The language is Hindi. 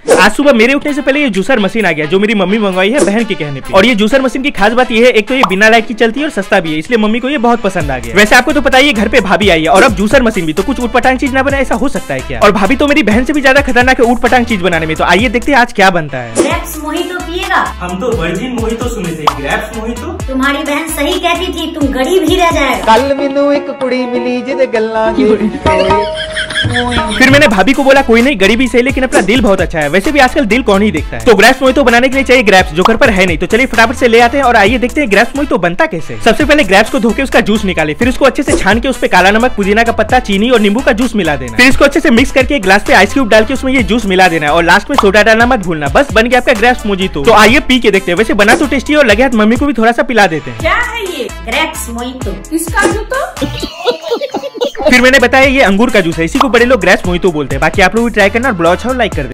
आज सुबह मेरे उठने से पहले ये जूसर मशीन आ गया, जो मेरी मम्मी मंगवाई है बहन के कहने पे। और ये जूसर मशीन की खास बात ये है, एक तो ये बिना लाइट की चलती है और सस्ता भी है, इसलिए मम्मी को ये बहुत पसंद आ गया। वैसे आपको तो पता ही है घर पे भाभी आई है और अब जूसर मशीन भी, तो कुछ उटपटांग चीज ना बने ऐसा हो सकता है क्या? और भाभी तो मेरी बहन से भी ज्यादा खतरनाक है उटपटांग चीज बनाने में। तो आइए देखते हैं आज क्या बनता है। ग्रेप्स मोहितो पिएगा? हम तो वर्जिन मोहितो सुने थे, ग्रेप्स मोहितो? तुम्हारी बहन सही कहती थी, तुम गरीब ही रह जाएगा। कल मैनू एक कुड़ी मिली जिदे गल्लां फिर मैंने भाभी को बोला कोई नहीं, गरीबी सही लेकिन अपना दिल बहुत अच्छा है। वैसे भी आजकल दिल कौन ही देखता है। तो ग्रेप्स मोहितो बनाने के लिए चाहिए ग्रेप्स, जो घर पर है नहीं। तो चलिए फटाफट से ले आते हैं और आइए देखते हैं ग्रेप्स मोहितो बनता कैसे। सबसे पहले ग्रेप्स को धोके उसका जूस निकाले, फिर उसको अच्छे से छान के उस पे काला नमक, पुदीना का पत्ता, चीनी और नींबू का जूस मिला देना। फिर इसको अच्छे से मिक्स करके ग्लास पे आइस क्यूब डाल के उसमें ये जूस मिला देना और लास्ट में सोडा डालना मत भूलना। बस बन गया आपका ग्रेप्स मोहितो। तो आइए पी के देखते हैं। वैसे बना तो टेस्टी और लगे हाथ मम्मी को भी थोड़ा सा पिला देते हैं। क्या है ये? Grapes mojito. किसका जूतो? फिर मैंने बताया ये अंगूर का जूस है, इसी को बड़े लोग ग्रेप्स मोहितो बोलते हैं। बाकी आप लोग भी ट्राई करना और ब्लॉग अच्छा और लाइक कर दें।